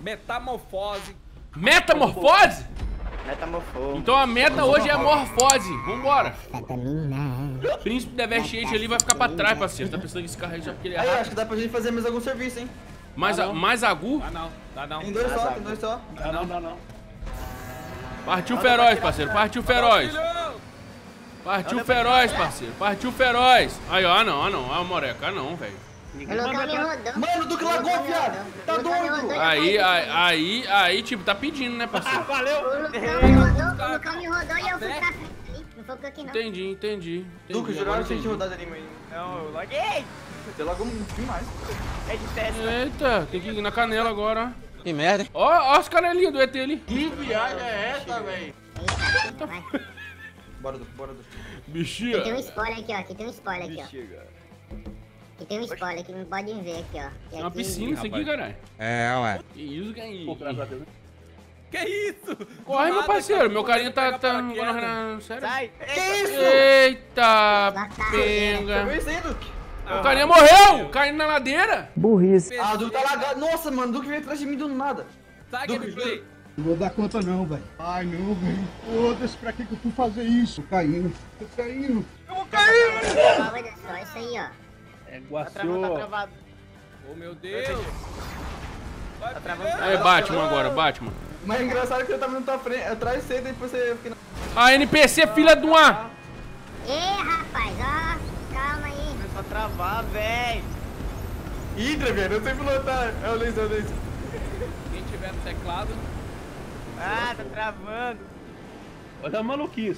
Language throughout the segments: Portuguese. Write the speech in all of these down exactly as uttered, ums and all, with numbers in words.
Metamorfose. Metamorfose? Metamorfose. Então a meta hoje é a morfose. Vambora. Príncipe da Veste Eight ali vai ficar pra trás, parceiro. Tá pensando que esse carro aí já porque ele é Aí, rápido. acho que dá pra gente fazer mais algum serviço, hein? Mais, Dá a, não. mais agu? Dá não, dá não. Tem dois Ah, só, tá. tem dois só. Dá não, dá não. Partiu feroz, parceiro. Partiu feroz. Partiu feroz, parceiro. Partiu feroz. Aí, ó. Ah, não, ah, não. Ah, moreca. Ah, não, velho. O Lucão me rodou. Mano, o Duque lagou, viado. Tá doido. Aí, aí, aí, aí, tipo, tá pedindo, né, parceiro? Valeu. O Lucão me rodou, o Lucão me rodou e eu fui pra frente ali. Não foi por aqui, não. Entendi, entendi. Duque, entendi. juraram Agora que a gente entendi. rodado ali, mas... Não, eu laguei. Você lagou muito demais. É de testa. Eita, tem que ir na canela agora, ó. Que merda, hein? Ó, ó as canelinhas do E T ali. Que viagem é essa, velho? Eita, vai. Bora, Duque, bora, Duque. Aqui tem um Bichinha. spoiler aqui, ó. Aqui tem um spoiler aqui, ó. Aqui tem um spoiler que não podem ver aqui, ó. E É uma aqui- piscina isso aqui, caralho. É, ué. Que isso, que é isso? Pô, graças a Deus. Que isso? Corre, Do meu nada, parceiro. cara, Meu pô, carinha tá... pegar tá... paraquedas. Sério? Sai. Que isso? Eita, Você penga. viu isso aí, Duque? O carinha morreu, caindo na ladeira. Ah, o Duque tá lagado. Nossa, mano, o Duque veio atrás de mim do nada. Sai, Duque, gameplay. Não vou dar conta não, velho. Ai, não, velho. Foda-se, pra que que eu fui fazer isso? Tô caindo, tô caindo. Olha só, isso aí, ó. É, Tá travando, tá guaciou. travado. Oh, meu Deus. Vai, Tá travando. Aí, Batman agora, Batman. Mas é engraçado que eu tava na tua frente, atrás de você, e depois você fica na... A N P C, filha de uma... Ê, rapaz, ó. Calma aí. Começou a travar, véi. Hidra, velho, eu sei pilotar. É o laser, é o laser. Quem tiver no teclado. Ah, tá travando. Olha a maluquice.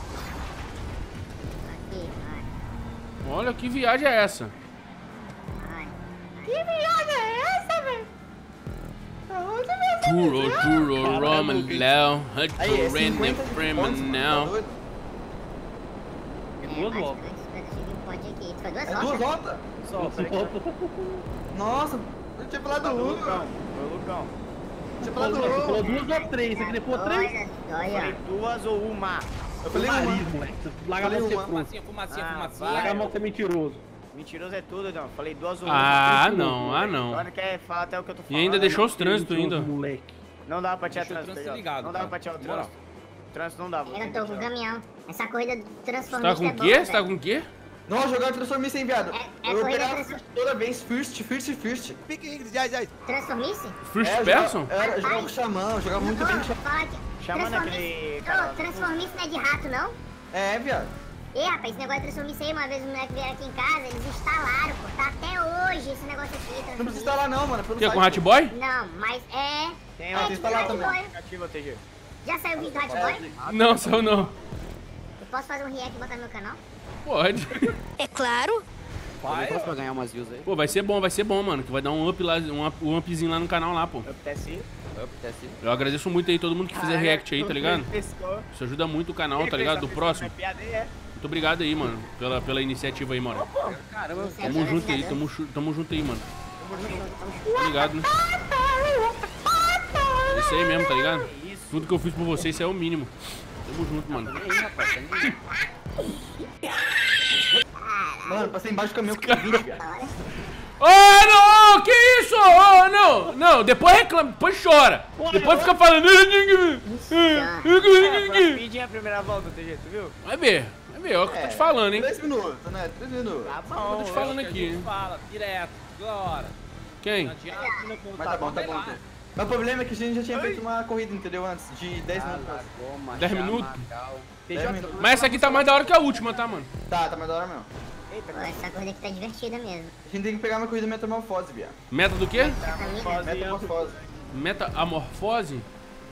Aqui, vai. Olha que viagem é essa. Vai. Turo, turo, Roman, Léo, Aí, é Hutto, Renda, cinquenta de Freeman, pontos, mano, tá now. doido? Tem É, duas mas voltas. antes, antes eu tive um ponte aqui. Foi duas É duas voltas? voltas? Só, peraí. Nossa, eu tinha falado Foi o uma. Lucão. Foi o Lucão. Tinha falado Você falou uma. duas ou três? Você queria pôr três? Olha, Falei olha. duas ou uma. Eu falei Nariz, uma. moleque. Larga a Falei mão de ser uma. fruto. Fumacinha, fumacinha, Ah, fumacinha. vai. Larga a mão de ser mentiroso. Mentiroso é tudo, não. Falei duas ou uma. Ah, não, ah, não. Agora quer falar até o que eu tô E falando. ainda deixou os trânsitos Mentiroso, ainda. moleque. Não dava pra tirar Deixa o trânsito. trânsito aí, ó. ligado, Não dava tá? pra tirar o Moral. trânsito. Trânsito não dava. Eu não tem tô que com tirar. caminhão. Essa corrida Você tá transformista com é o boa, quê? Você tá velho. com o quê? Não, jogar transformista sem viado. É- é Eu vou corrida pegar trans- first toda vez, first, first, first. Transformice? First É, person? jogar- Era, jogar com xamã, jogava muito bem com xamã. Fala aqui. Chamando aquele cara lá. Ô, transformista não é de rato, não? É, viado. Ê, rapaz, esse negócio de transformista aí, uma vez os moleques vieram aqui em casa, eles instalaram, pô. Tá até hoje esse negócio aqui, Não precisa transformista. instalar não, mano. Pelo O quê? site, Com Hatboy? Não, mas é... Tem é lá, tipo instalar Hot também. Boy. Ativa, T G. Já saiu o vídeo do Hot Boy? Não, só não. Eu posso fazer um react e botar no meu canal? Pode. É claro. Vai, ó. pra ganhar umas views aí? Pô, vai ser bom, vai ser bom, mano. Que vai dar um up lá, um, up, um upzinho lá no canal lá, pô. Up T S. Up T S. Eu agradeço muito aí todo mundo que fizer react aí, tá ligado? Pescou. Isso ajuda muito o canal, tá ligado? Do próximo. Muito obrigado aí, mano, pela, pela iniciativa aí, mano. Caramba, Tamo junto aí, tamo, chu- tamo junto aí, mano. Tá ligado, né? É isso aí mesmo, tá ligado? Tudo que eu fiz por vocês, isso é o mínimo. Tamo junto, mano. Mano, passei embaixo do caminhão com vinte, viado. Oh, não! Que isso? Oh, não! Não, depois reclama, depois chora. Depois fica falando. Speed é a primeira volta, T G, tu viu? Vai ver, vai ver, é o que eu tô te falando, hein? Três minutos, né? Três minutos. Tá Eu bom. tô te falando A aqui, gente hein? fala direto, toda hora. Quem? Não adianta que não Mas tá bom, tá bom. lá. Mas o problema é que a gente já tinha feito uma corrida, entendeu? Antes, de dez minutos. dez minutos? dez minutos. Mas essa aqui tá mais da hora que a última, tá, mano? Tá, tá mais da hora mesmo. Eita, Pô, essa corrida aqui tá divertida mesmo. A gente tem que pegar uma corrida metamorfose, viado. Meta do quê? Metamorfose. Meta-amorfose?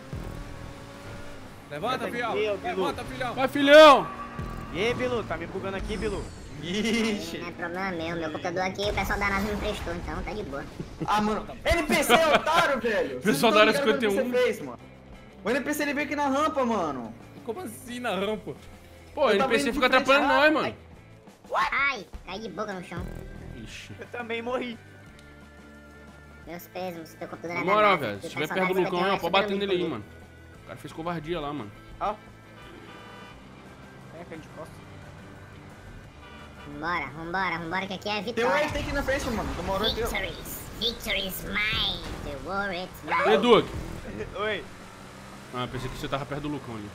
Levanta, filhão. Meu Deus. Levanta, filhão. Vai, filhão! E aí, Bilu, tá me bugando aqui, Bilu? Ixi. Não é problema meu, meu computador aqui o pessoal da NASA me emprestou, então tá de boa. Ah, mano. N P C é otário, velho. Vocês Pessoal não da tão área ligado no que cinquenta e um. você fez, mano. O N P C ele veio aqui na rampa, mano. Como assim na rampa? Pô, o Eu tava N P C indo fica de frente atrapalhando lá. nós, mano. Ai, caí de boca no chão. Ixi. Eu também morri. Meus pesos, teu computador Na é moral, da NASA, velho, se o tiver pessoal perto da do NASA Lucão, tem ó, uma pode bater super nele aí, amigo mano. O cara fez covardia lá, mano. Ó. É que a gente posta. Vambora, vambora, vambora, que aqui é Tem um vitória. R T aqui na frente, mano. Demorou aqui, ó. Victories, Victory is mine, the war is mine. E Duque? Oi. Ah, pensei que você tava perto do Lucão ali.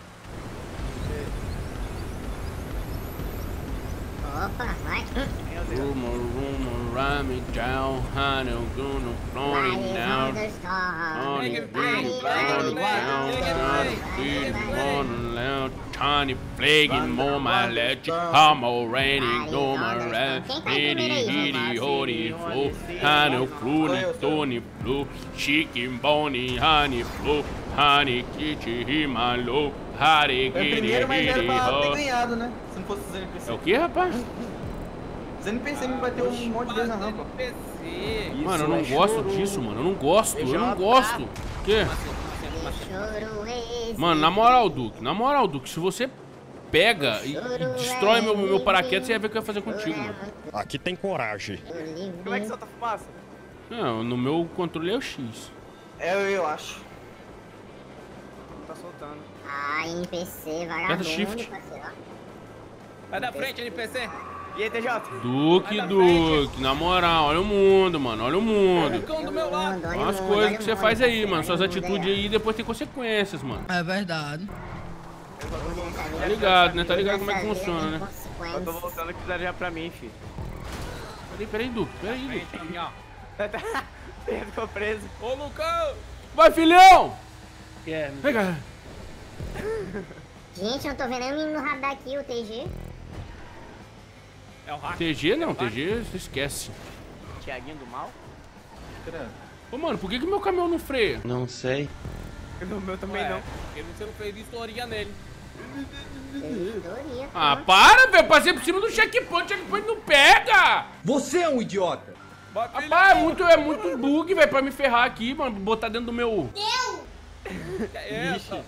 Opa, vai. Meu Deus. Rumor, rumor, rame down, honey, gonna flow it now. Honey, green, honey, down, honey, green, honey, loud, tiny, plaguing, more my ledge, I'm already go my red, hitty, hitty, holy, flow, honey, floony, tony, blue, chicken, bony, honey, flow, honey, kitty, himalo, honey, É o giddy, primeiro, mas era giddy, pra ter ho. ganhado, né? Se não fosse os N P C. É o que, rapaz? Os N P C me bateu um monte de vezes na rampa. N P C. Mano, eu não gosto disso, mano. Eu não gosto, eu não gosto. O quê? Choro esse. Mano, na moral, Duque, na moral, Duque, se você pega e, e destrói meu, meu paraquedas, você vai ver o que eu ia fazer contigo, mano. Aqui tem coragem. Como é que solta fumaça? Não, no meu controle é o X. É, eu, eu acho. Não tá soltando. Ah, N P C, Aperta vagabundo, shift. parceiro. Vai da frente, N P C. E aí, T J? Duque, Duque, na moral, olha o mundo, mano, olha o mundo. Lucão do meu lado. Olha o Olha as mundo, coisas olha que o você mundo, faz aí, parceiro, mano. Suas olha o mundo atitudes aí depois tem consequências, mano. É verdade. Tá ligado, né? Tá ligado como é que funciona, né? Eu tô voltando que fizeram já pra mim, filho. Peraí, peraí, Duque, peraí, Duque. Frente, caminhão. Ele ficou preso. Ô, Lucão. Vai, filhão! É, Vem cá. Gente, eu não tô vendo nem o menino no radar aqui, o T G. é o hack. T G não, T G você esquece. Tiaguinho do mal? Ô, mano, por que que meu caminhão não freia? Não sei. No meu também Ué, não. Porque você não fez vistoria nele. Teoria, Ah, pô. para, velho. Passei por cima do checkpoint, o checkpoint não pega. Você é um idiota! Bora, filho. Rapaz, é muito, é muito bug, velho, pra me ferrar aqui, mano. Botar dentro do meu... Que é essa?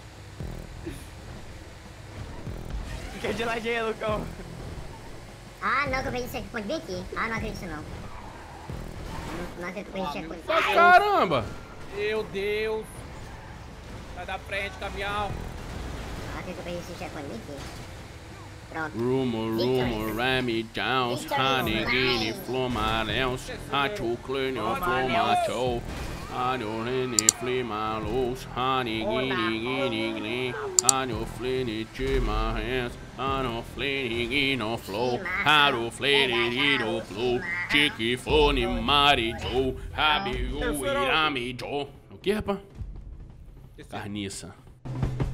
Fica de ladinho, Lucão. Ah, não, que eu perdi checkpoint bem aqui. Ah, não acredito não. Não, não acredito que eu perdi checkpoint. Ah, caramba. Meu Deus. Vai da frente, caminhão. Não acredito que eu perdi esse checkpoint bem aqui. Pronto. Rumor, rumor, rame downs, honey, guinea, flomarels, hacho, cleanio, flomacho, hanyo, rene, flimalos, honey, guinea, guinea, guinea, hanyo, flini, chima, hands, hanyo, flini, guino, flow, haro, flini, guino, flow, chiqui, fone, marijo, rabi, irami, jo. O que, rapaz? Carniça.